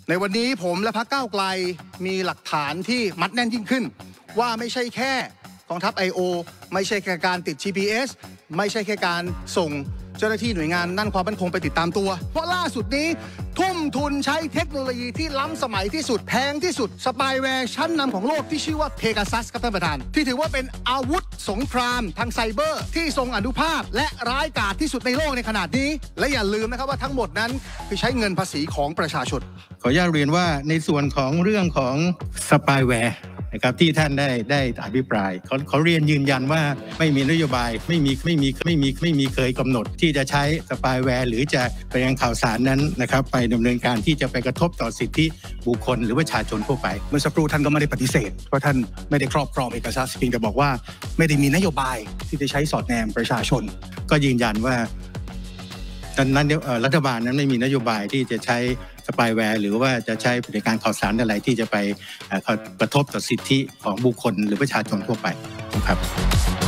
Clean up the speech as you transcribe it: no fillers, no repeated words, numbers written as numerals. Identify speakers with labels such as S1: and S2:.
S1: ในวันนี้ผมและพรรคก้าวไกลมีหลักฐานที่มัดแน่นยิ่งขึ้นว่าไม่ใช่แค่กองทัพ IO ไม่ใช่แค่การติด GPS ไม่ใช่แค่การส่งเจ้าหน้าที่หน่วยงานด้านความมั่นคงไปติดตามตัวเพราะล่าสุดนี้ทุ่มทุนใช้เทคโนโลยีที่ล้ำสมัยที่สุดแพงที่สุดสปายแวร์ชั้นนำของโลกที่ชื่อว่า Pegasus ครับท่านประธานที่ถือว่าเป็นอาวุธสงครามทางไซเบอร์ที่ทรงอานุภาพและร้ายกาจที่สุดในโลกในขนาดนี้และอย่าลืมนะครับว่าทั้งหมดนั้นคือใช้เงินภาษีของประชาชน
S2: ขออนุญาตเรียนว่าในส่วนของเรื่องของสปายแวร์นะครับที่ท่านได้อภิปรายเขาเรียนยืนยันว่าไม่มีนโยบายไม่มีเคยกำหนดที่จะใช้สปายแวร์หรือจะไปยังข่าวสารนั้นนะครับไปดำเนินการที่จะไปกระทบต่อสิทธิบุคคลหรือประชาชนทั่วไป
S1: เมื่อสักครู่ท่านก็ไม่ได้ปฏิเสธว่าท่านไม่ได้ครอบครองเอกสารเพียงแต่บอกว่าไม่ได้มีนโยบายที่จะใช้สอดแนมประชาชน
S2: ก็ยืนยันว่านั้นรัฐบาลนั้นไม่มีนโยบายที่จะใช้สปายแวร์หรือว่าจะใช้บริการข่าวสารอะไรที่จะไปกระทบต่อสิทธิของบุคคลหรือประชาชนทั่วไปนะครับ